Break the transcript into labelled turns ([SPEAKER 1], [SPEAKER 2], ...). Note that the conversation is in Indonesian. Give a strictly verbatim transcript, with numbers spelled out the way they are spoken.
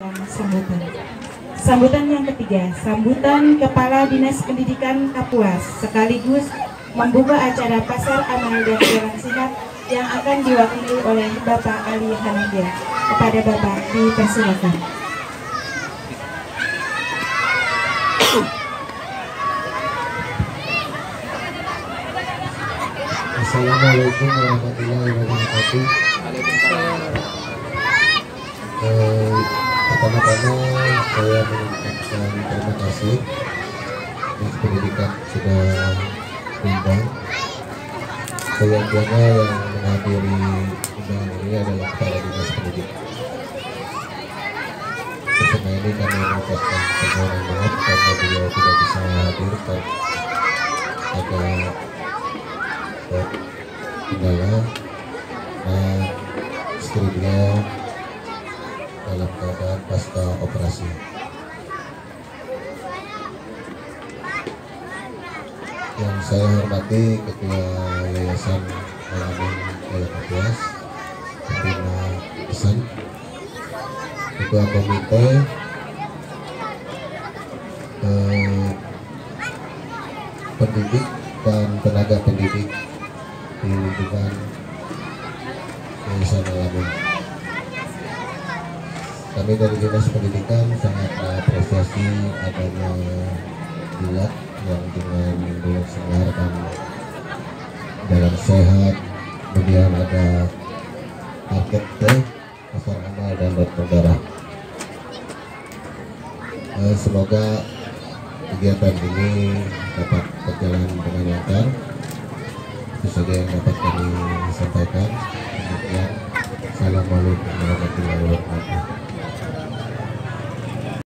[SPEAKER 1] Sambutan. Sambutan yang ketiga, sambutan Kepala Dinas Pendidikan Kapuas sekaligus membuka acara pasar amal dan jalan sehat yang akan diwakili oleh Bapak Ali Hamidia. Kepada Bapak dipersilakan.
[SPEAKER 2] Assalamualaikum warahmatullahi wabarakatuh. Eh, Pertama-tama saya mengucapkan terima kasih Dinas Pendidikan sudah undang. Seyogianya yang menghadiri undangan ini adalah Kepala Dinas Pendidikan. Bersama ini kami mengucapkan permohonan maaf karena beliau tidak bisa hadir karena ada kendala. Nah, istri beliau dalam keadaan pasca operasi. Yang saya hormati Ketua Yayasan Al-Amin Kota Kapuas, Fatima Hasan, Ketua Komite eh, Pendidik dan Tenaga Pendidik di lingkungan Yayasan Al-Amin. Kami dari Dinas Pendidikan sangat mengapresiasi adanya dilat yang dengan dilaksanakan dalam sehat, kemudian ada paket teh, pasar amal dan donor darah. Eh, semoga kegiatan ini dapat berjalan dengan lancar. Itu saja yang dapat kami sampaikan. Demikian, assalamualaikum warahmatullahi wabarakatuh.